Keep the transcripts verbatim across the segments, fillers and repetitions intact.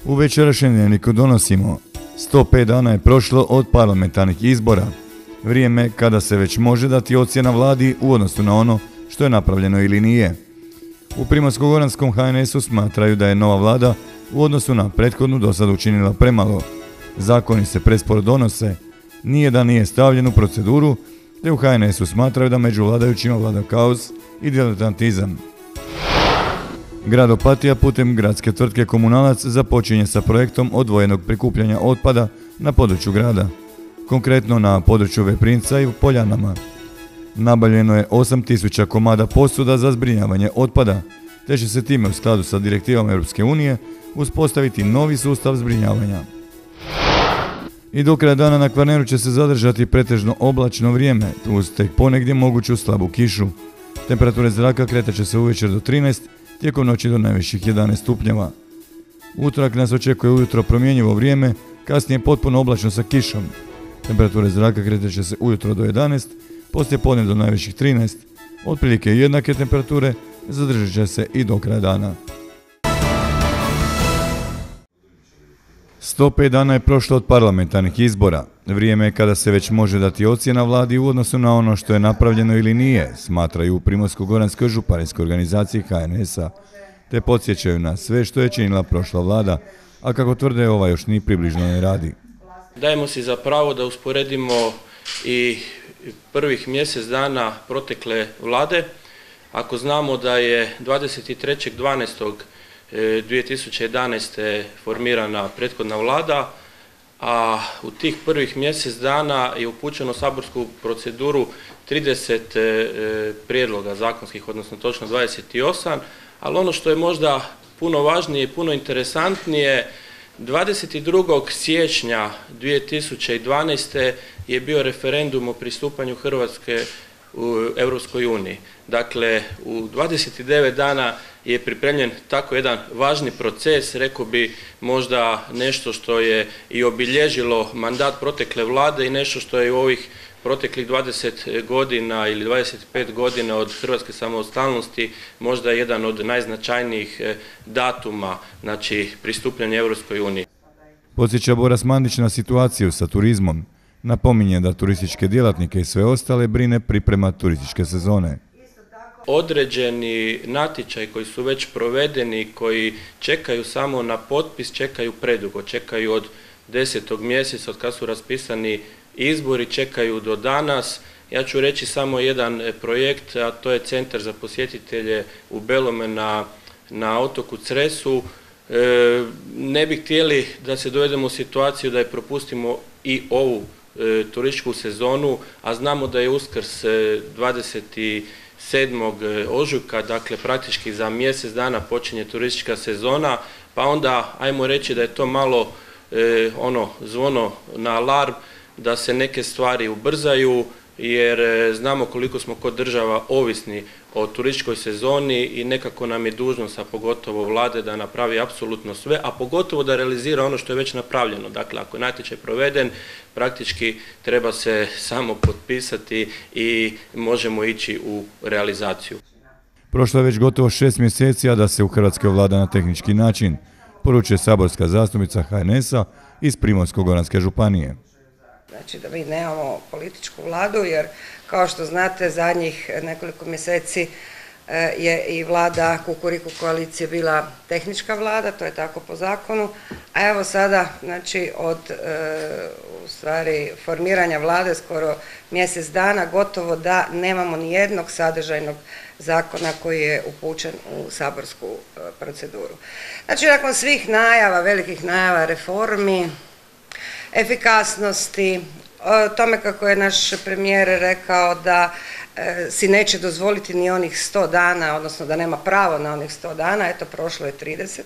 U večerašnjem dnevniku donosimo sto pet dana je prošlo od parlamentarnih izbora, vrijeme kada se već može dati ocjena vladi u odnosu na ono što je napravljeno ili nije. U Primorsko-goranskom H N S-u smatraju da je nova vlada u odnosu na prethodnu do sada učinila premalo. Zakoni se presporo donose, nije da nije stavljen u proceduru, te u H N S-u smatraju da među vladajućima vlada kaos i diletantizam. Grad Opatija putem gradske tvrtke Komunalac započinje sa projektom odvojenog prikupljanja otpada na području grada, konkretno na području Veprinca i u Poljanama. Nabavljeno je osam tisuća komada posuda za zbrinjavanje otpada, te će se time u skladu sa direktivama Europske unije uspostaviti novi sustav zbrinjavanja. I do kraja dana na Kvarneru će se zadržati pretežno oblačno vrijeme, uz tek ponegdje moguću slabu kišu. Temperature zraka kretat će se uvečer do trinaest, tijekom noći do najviših jedanaest stupnjeva. Utorak nas očekuje ujutro promjenjivo vrijeme, kasnije potpuno oblačno sa kišom. Temperature zraka kretat će se ujutro do jedanaest, poslije podne do najviših trinaest, otprilike jednake temperature zadržat će se i do kraja dana. sto pet dana je prošlo od parlamentarnih izbora. Vrijeme je kada se već može dati ocjena vladi u odnosu na ono što je napravljeno ili nije, smatraju u Primorsko-goranskoj županijskoj organizaciji H N S-a, te podsjećaju na sve što je činila prošla vlada, a kako tvrde ova još ni približno ne radi. Dajemo si za pravo da usporedimo i prvih mjesec dana protekle vlade. Ako znamo da je dvadeset trećeg dvanaestog dvije tisuće jedanaeste. formirana prethodna vlada, a u tih prvih mjesec dana je upućeno u saborsku proceduru trideset prijedloga zakonskih, odnosno točno dvadeset osam, ali ono što je možda puno važnije i puno interesantnije, dvadeset drugog siječnja dvije tisuće dvanaeste. je bio referendum o pristupanju Hrvatske u Europskoj uniji. Dakle, u dvadeset devet dana je pripremljen tako jedan važni proces, rekao bi možda nešto što je i obilježilo mandat protekle vlade i nešto što je u ovih proteklih dvadeset godina ili dvadeset pet godina od hrvatske samostalnosti možda jedan od najznačajnijih datuma, znači pristupanja Europskoj uniji. Podsjeća Boras Mandić na situaciju sa turizmom. Napominje da turističke djelatnike i sve ostale brine priprema turističke sezone. Određeni natječaj koji su već provedeni, koji čekaju samo na potpis, čekaju predugo, čekaju od desetog mjeseca od kad su raspisani izbori, čekaju do danas. Ja ću reći samo jedan projekt, a to je Centar za posjetitelje u Belome na, na otoku Cresu. E, ne bi htjeli da se dovedemo u situaciju da je propustimo i ovu e, turističku sezonu, a znamo da je Uskrs dvadeset sedmog ožujka, dakle praktički za mjesec dana počinje turistička sezona, pa onda ajmo reći da je to malo e, ono zvono na alarm da se neke stvari ubrzaju, jer znamo koliko smo kod država ovisni o turističkoj sezoni i nekako nam je dužnost, a pogotovo vlade, da napravi apsolutno sve, a pogotovo da realizira ono što je već napravljeno. Dakle, ako je natječaj proveden, praktički treba se samo potpisati i možemo ići u realizaciju. Prošlo je već gotovo šest mjeseci, a da se u Hrvatskoj vlada na tehnički način, poručuje saborska zastupnica H N S-a iz Primorsko-goranske županije. Znači da mi nemamo političku vladu, jer kao što znate zadnjih nekoliko mjeseci je i vlada Kukuriku koalicije bila tehnička vlada, to je tako po zakonu, a evo sada znači od u stvari formiranja vlade skoro mjesec dana gotovo da nemamo ni jednog sadržajnog zakona koji je upućen u saborsku proceduru. Znači nakon svih najava, velikih najava reformi, efikasnosti, o tome kako je naš premijer rekao da e, si neće dozvoliti ni onih sto dana, odnosno da nema pravo na onih sto dana, eto prošlo je trideset.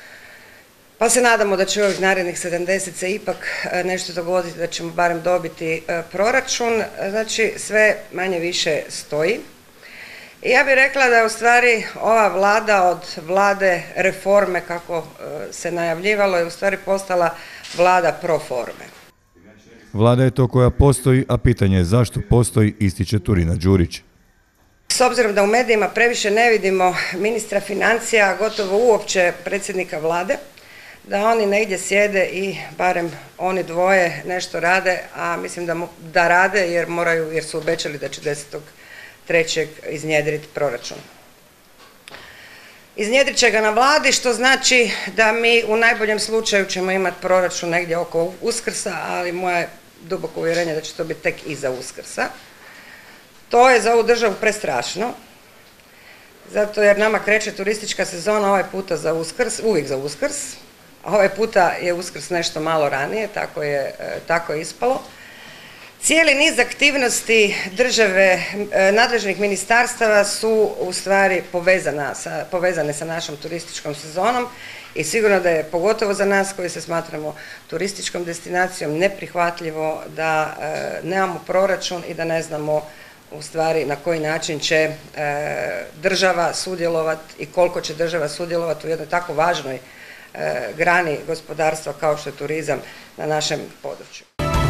Pa se nadamo da će ovih narednih sedamdeset se ipak e, nešto dogoditi, da ćemo barem dobiti e, proračun, znači sve manje više stoji. I ja bih rekla da je u stvari ova vlada od vlade reforme, kako e, se najavljivalo, je u stvari postala vlada pro forme. Vlada je to koja postoji, a pitanje je zašto postoji, ističe Turina Đurić. S obzirom da u medijima previše ne vidimo ministra financija, gotovo uopće predsjednika vlade, da oni negdje sjede i barem oni dvoje nešto rade, a mislim da, da rade jer moraju, jer su obećali da će desetog trećeg iznjedriti proračun. Iznjedrit će ga na vladi, što znači da mi u najboljem slučaju ćemo imati proračun negdje oko Uskrsa, ali moje duboko uvjerenje da će to biti tek iza Uskrsa. To je za ovu državu prestrašno, zato jer nama kreće turistička sezona ovaj puta za Uskrs, uvijek za Uskrs, a ovaj puta je Uskrs nešto malo ranije, tako je, tako je ispalo. Cijeli niz aktivnosti države, nadležnih ministarstava su u stvari povezana sa, povezane sa našom turističkom sezonom i sigurno da je pogotovo za nas koji se smatramo turističkom destinacijom neprihvatljivo da e, nemamo proračun i da ne znamo u stvari na koji način će e, država sudjelovati i koliko će država sudjelovati u jednoj tako važnoj e, grani gospodarstva kao što je turizam na našem području.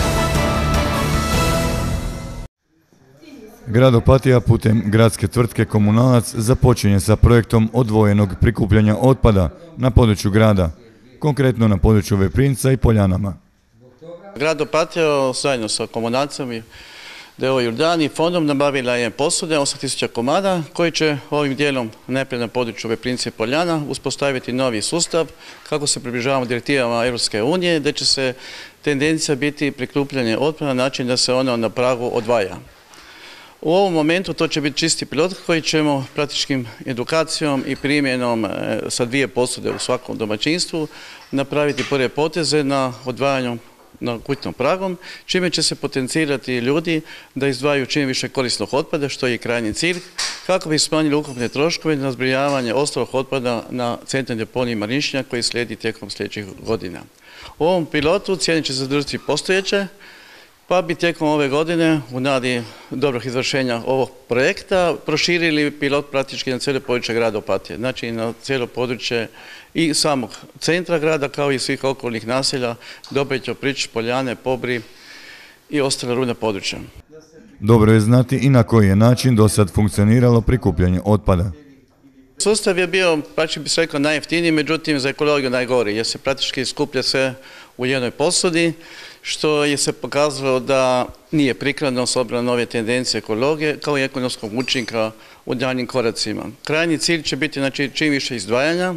Grad Opatija putem gradske tvrtke Komunalac započinje sa projektom odvojenog prikupljanja otpada na području grada, konkretno na području Veprinca i Poljanama. Grad Opatija zajedno sa Komunalcem i D O Jurdan i fondom nabavila je posude osam tisuća komada koji će ovim dijelom najprije na području Veprinca i Poljana uspostaviti novi sustav kako se približavamo direktivama Europske unije, da će se tendencija biti prikupljanje otpada na način da se ono na pragu odvaja. U ovom momentu to će biti čisti pilot koji ćemo praktičkim edukacijom i primjenom sa dvije posude u svakom domaćinstvu napraviti prve poteze na odvajanju na kućnom pragom, čime će se potencirati ljudi da izdvajaju čim više korisnog otpada, što je i krajnji cilj, kako bi smanjili ukupne troškove na zbrinjavanje ostalog otpada na centralnoj deponiji Marišćina koji slijedi tijekom sljedećih godina. U ovom pilotu cijene će se zadržati postojeće, pa bi tijekom ove godine u nadi dobrog izvršenja ovog projekta proširili pilot praktički na cijelo područje grada Opatije, znači na cijelo područje i samog centra grada kao i svih okolnih naselja, Dobrić, Oprić, Poljane, Pobri i ostale rubna područja. Dobro je znati i na koji je način do sad funkcioniralo prikupljanje otpada. Sustav je bio, praktički bi se rekao, najjeftiniji, međutim za ekologiju najgori, jer se praktički skuplja sve u jednoj posudi, što je se pokazalo da nije prikladno s obzirom na nove tendencije ekologije kao i ekonomskog učinka u daljnjim koracima. Krajnji cilj će biti znači, čim više izdvajanja.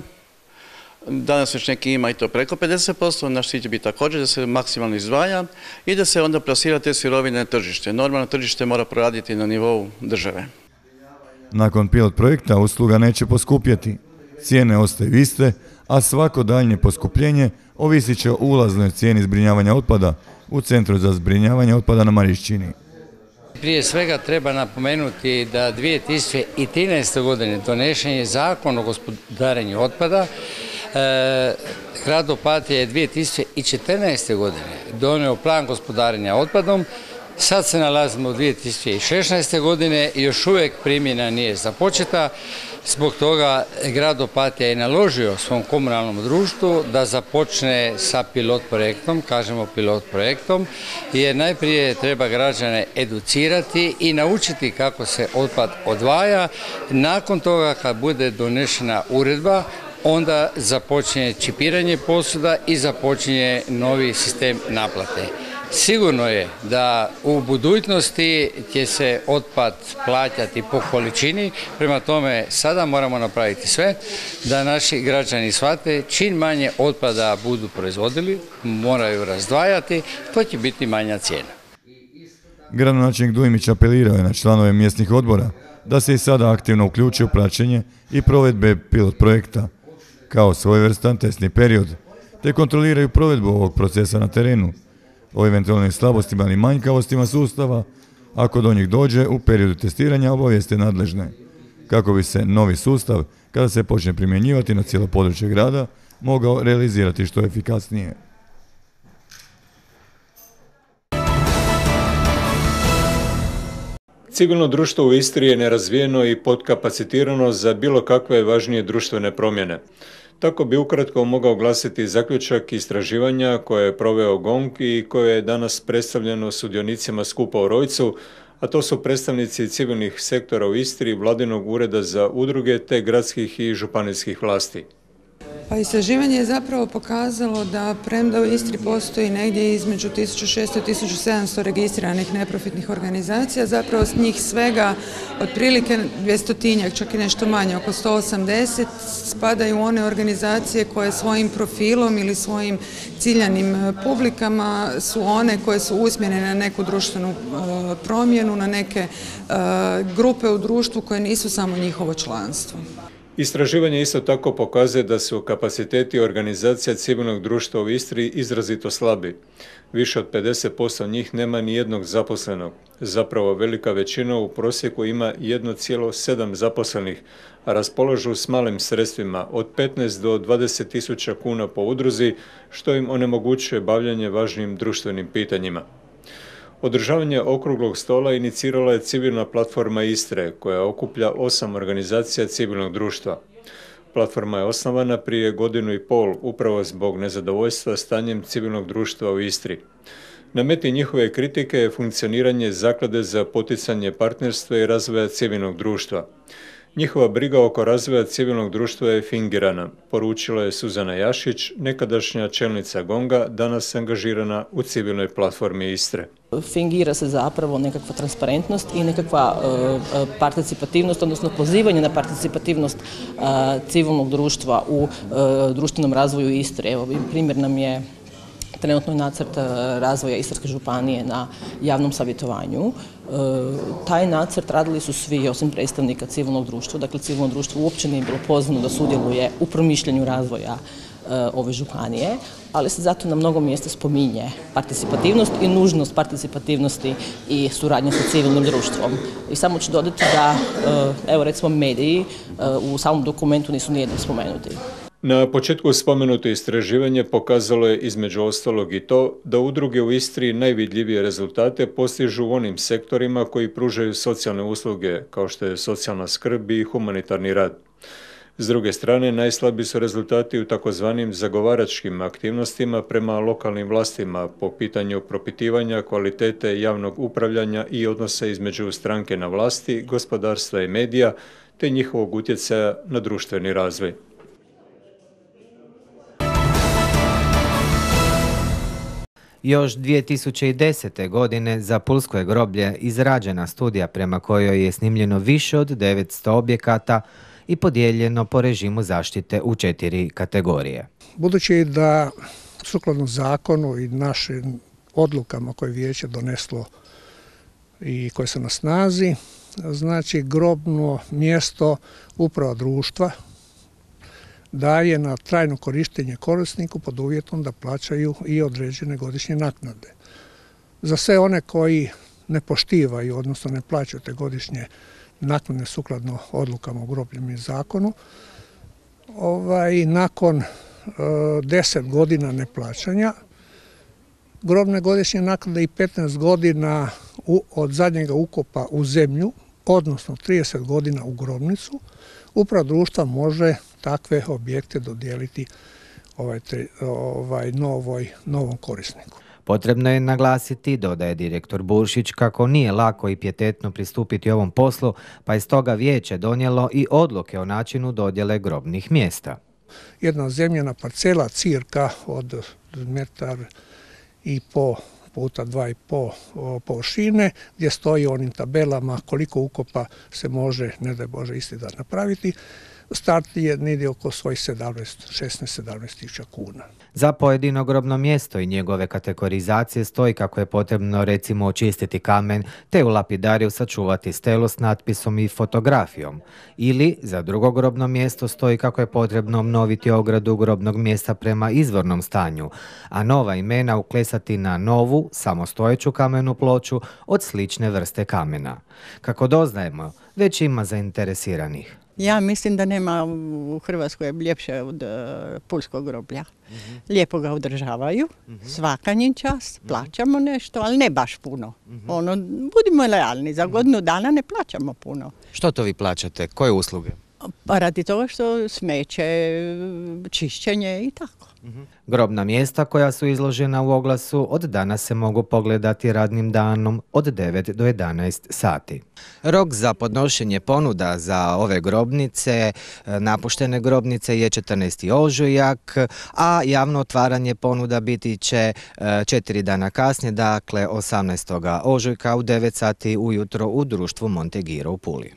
Danas već neki ima i to preko pedeset posto, naš cilj će biti također da se maksimalno izdvaja i da se onda plasira te sirovine na tržište. Normalno tržište mora proraditi na nivou države. Nakon pilot projekta usluga neće poskupjeti. Cijene ostaju iste, a svako daljnje poskupljenje ovisit će o ulaznoj cijeni zbrinjavanja otpada u Centru za zbrinjavanje otpada na Marišćini. Prije svega treba napomenuti da dvije tisuće trinaeste. godine donešen je Zakon o gospodarenju otpada. E, grad Opatija je dvije tisuće četrnaeste. godine donio plan gospodarenja otpadom. Sad se nalazimo u dvije tisuće šesnaeste. godine i još uvijek primjena nije započeta. Zbog toga grad Opatija je naložio svom komunalnom društvu da započne sa pilot projektom, kažemo pilot projektom, jer najprije treba građane educirati i naučiti kako se otpad odvaja. Nakon toga kad bude donešena uredba, onda započinje čipiranje posuda i započinje novi sistem naplate. Sigurno je da u budućnosti će se otpad plaćati po količini, prema tome sada moramo napraviti sve da naši građani shvate čim manje otpada budu proizvodili, moraju razdvajati, to će biti manja cijena. Gradonačelnik Dujmić apelirao je na članove mjesnih odbora da se i sada aktivno uključe u praćenje i provedbe pilot projekta kao svojevrstan testni period, te kontroliraju provedbu ovog procesa na terenu, o eventualnim slabostima ili manjkavostima sustava, ako do njih dođe u periodu testiranja obavijeste nadležne, kako bi se novi sustav, kada se počne primjenjivati na cijelo područje grada, mogao realizirati što efikasnije. Civilno društvo u Istri je nerazvijeno i podkapacitirano za bilo kakve važnije društvene promjene. Tako bi ukratko mogao glasiti zaključak istraživanja koje je proveo GONG i koje je danas predstavljeno sudionicima skupa u Rojcu, a to su predstavnici civilnih sektora u Istri, Vladinog ureda za udruge te gradskih i županijskih vlasti. Pa istraživanje je zapravo pokazalo da premda u Istri postoji negdje između tisuću šesto i tisuću sedamsto registriranih neprofitnih organizacija, zapravo s njih svega otprilike dvjestotinjak, čak i nešto manje, oko sto osamdeset, spadaju u one organizacije koje svojim profilom ili svojim ciljanim publikama su one koje su usmjerene na neku društvenu promjenu, na neke grupe u društvu koje nisu samo njihovo članstvo. Istraživanje isto tako pokazuje da su kapaciteti organizacija civilnog društva u Istri izrazito slabi. Više od pedeset posto njih nema ni jednog zaposlenog. Zapravo velika većina u prosjeku ima jedno zarez sedam zaposlenih, a raspolažu s malim sredstvima od petnaest do dvadeset tisuća kuna po udruzi, što im onemogućuje bavljanje važnim društvenim pitanjima. Održavanje okruglog stola inicirala je civilna platforma Istre, koja okuplja osam organizacija civilnog društva. Platforma je osnovana prije godinu i pol upravo zbog nezadovoljstva stanjem civilnog društva u Istri. Na meti njihove kritike je funkcioniranje Zaklade za poticanje partnerstva i razvoja civilnog društva. Njihova briga oko razvoja civilnog društva je fingirana, poručila je Suzana Jašić, nekadašnja čelnica Gonga, danas angažirana u civilnoj platformi Istre. Fingira se zapravo nekakva transparentnost i nekakva uh, participativnost, odnosno pozivanje na participativnost uh, civilnog društva u uh, društvenom razvoju Istre. Evo, primjer nam je trenutno nacrt razvoja Istarske županije na javnom savjetovanju. Taj nacrt radili su svi osim predstavnika civilnog društva, dakle civilno društvo uopće nije bilo pozvano da sudjeluje u promišljanju razvoja ove županije, ali se zato na mnogo mjesta spominje participativnost i nužnost participativnosti i suradnje sa civilnim društvom. I samo ću dodati da, evo recimo mediji u samom dokumentu nisu nijednom spomenuti. Na početku spomenuto istraživanje pokazalo je između ostalog i to da udruge u Istri najvidljivije rezultate postižu u onim sektorima koji pružaju socijalne usluge, kao što je socijalna skrb i humanitarni rad. S druge strane, najslabiji su rezultati u takozvanim zagovaračkim aktivnostima prema lokalnim vlastima po pitanju propitivanja kvalitete javnog upravljanja i odnosa između stranke na vlasti, gospodarstva i medija, te njihovog utjecaja na društveni razvoj. Još dvije tisuće desete. godine za Pulsko je groblje izrađena studija prema kojoj je snimljeno više od devetsto objekata i podijeljeno po režimu zaštite u četiri kategorije. Budući da sukladno zakonu i našim odlukama koje je vijeće doneslo i koje su na snazi, znači grobno mjesto uprava društva daje na trajno korištenje korisniku pod uvjetom da plaćaju i određene godišnje naknade. Za sve one koji ne poštivaju, odnosno ne plaćaju te godišnje naknade sukladno odlukama u grobljem i zakonu, ovaj, nakon e, deset godina neplaćanja, grobne godišnje naknade i petnaest godina u, od zadnjega ukopa u zemlju, odnosno trideset godina u grobnicu, uprava društva može takve objekte dodijeliti ovaj, ovaj novoj, novom korisniku. Potrebno je naglasiti, dodaje direktor Buršić, kako nije lako i pjetetno pristupiti ovom poslu, pa je stoga vijeće donijelo i odluke o načinu dodjele grobnih mjesta. Jedna zemljena parcela cirka od metar i po puta dva i po površine, gdje stoji u onim tabelama koliko ukopa se može, ne daj Bože, isti dan napraviti. Start je negdje oko svojih šesnaest sedamnaest tisuća kuna. Za pojedino grobno mjesto i njegove kategorizacije stoji kako je potrebno recimo očistiti kamen te u lapidariju sačuvati stelu s natpisom i fotografijom. Ili za drugo grobno mjesto stoji kako je potrebno obnoviti ogradu grobnog mjesta prema izvornom stanju, a nova imena uklesati na novu, samostojeću kamenu ploču od slične vrste kamena. Kako doznajemo, već ima zainteresiranih. Ja mislim da nema u Hrvatskoj ljepše od uh, Pulskog groblja. Mm-hmm. Lijepo ga održavaju, mm-hmm. svaka njim čast, plaćamo nešto, ali ne baš puno. Mm-hmm. Ono, budimo realni, za godinu dana ne plaćamo puno. Što to vi plaćate? Koje usluge? Pa radi toga što smeće, čišćenje i tako. Grobna mjesta koja su izložena u oglasu od danas se mogu pogledati radnim danom od devet do jedanaest sati. Rok za podnošenje ponuda za ove grobnice, napuštene grobnice, je četrnaesti ožujak, a javno otvaranje ponuda biti će četiri dana kasnije, dakle osamnaestog ožujka u devet sati ujutro u društvu Montegiro u Puli.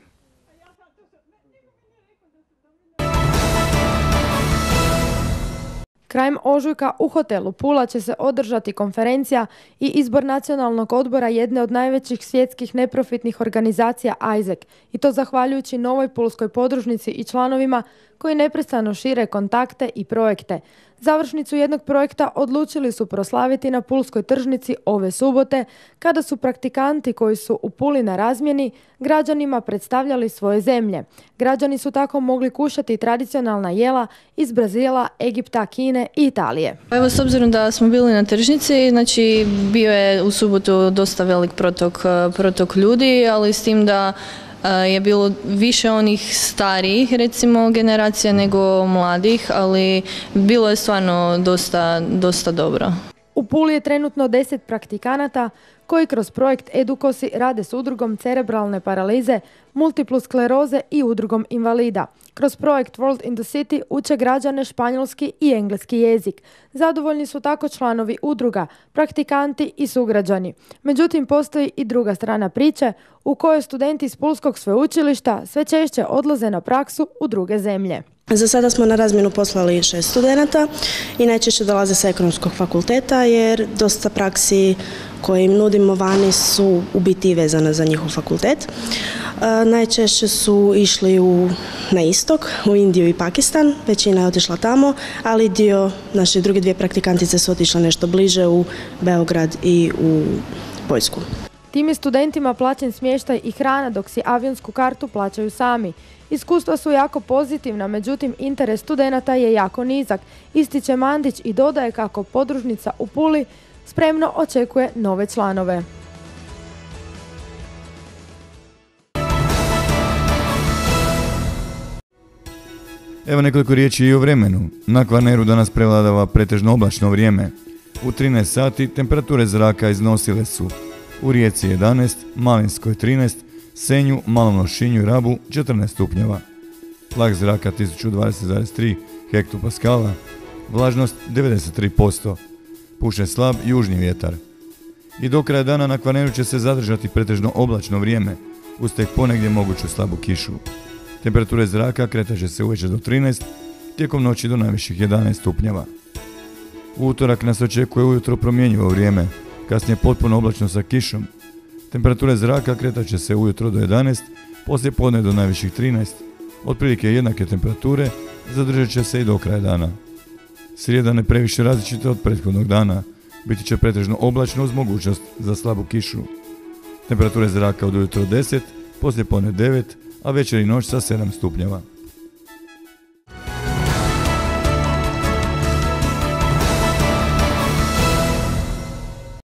Krajem ožujka u hotelu Pula će se održati konferencija i izbor nacionalnog odbora jedne od najvećih svjetskih neprofitnih organizacija AIESEC, i to zahvaljujući novoj pulskoj podružnici i članovima koji neprestano šire kontakte i projekte. Završnicu jednog projekta odlučili su proslaviti na pulskoj tržnici ove subote, kada su praktikanti koji su u Puli na razmjeni građanima predstavljali svoje zemlje. Građani su tako mogli kušati tradicionalna jela iz Brazila, Egipta, Kine i Italije. Evo, s obzirom da smo bili na tržnici, znači bio je u subotu dosta velik protok, protok ljudi, ali s tim da je bilo više onih starijih, recimo, generacija nego mladih, ali bilo je stvarno dosta, dosta dobro. U Puli je trenutno deset praktikanata koji kroz projekt Edukosi rade s udrugom cerebralne paralize, multiplu skleroze i udrugom invalida. Kroz projekt World in the City uče građane španjolski i engleski jezik. Zadovoljni su tako članovi udruga, praktikanti i sugrađani. Međutim, postoji i druga strana priče u kojoj studenti iz Pulskog sveučilišta sve češće odlaze na praksu u druge zemlje. Za sada smo na razmjenu poslali šest studenata i najčešće dolaze sa ekonomskog fakulteta, jer dosta praksi koje im nudimo vani su u biti vezane za njihov fakultet. E, najčešće su išli u, na istok, u Indiju i Pakistan, većina je otišla tamo, ali dio naše druge dvije praktikantice su otišle nešto bliže u Beograd i u Poljsku. Tim je studentima plaćen smještaj i hrana, dok si avionsku kartu plaćaju sami. Iskustva su jako pozitivna, međutim interes studenata je jako nizak, ističe Mandić i dodaje kako podružnica u Puli spremno očekuje nove članove. Evo nekoliko riječi i o vremenu. Na Kvarneru danas prevladava pretežno oblačno vrijeme. U trinaest sati temperature zraka iznosile su u Rijeci jedanaest, Malinskoj trinaest, Senju, Malom Lošinju i Rabu četrnaest stupnjeva. Tlak zraka tisuću dvadeset zarez tri hektopaskala, vlažnost devedeset tri posto. Puše slab južni vjetar. I do kraja dana na Kvarneru će se zadržati pretežno oblačno vrijeme, uz tek ponegdje moguću slabu kišu. Temperature zraka kretat će se uveče do trinaest, tijekom noći do najviših jedanaest stupnjeva. U utorak nas očekuje ujutro promjenjivo vrijeme, kasnije potpuno oblačno sa kišom. Temperature zraka kretat će se ujutro do jedanaest, poslije podne do najviših trinaest, otprilike jednake temperature zadržat će se i do kraja dana. Srijeda ne previše različita od prethodnog dana, biti će pretežno oblačno uz mogućnost za slabu kišu. Temperature zraka od ujutro deset, poslije podne devet, a večer i noć sa sedam stupnjeva.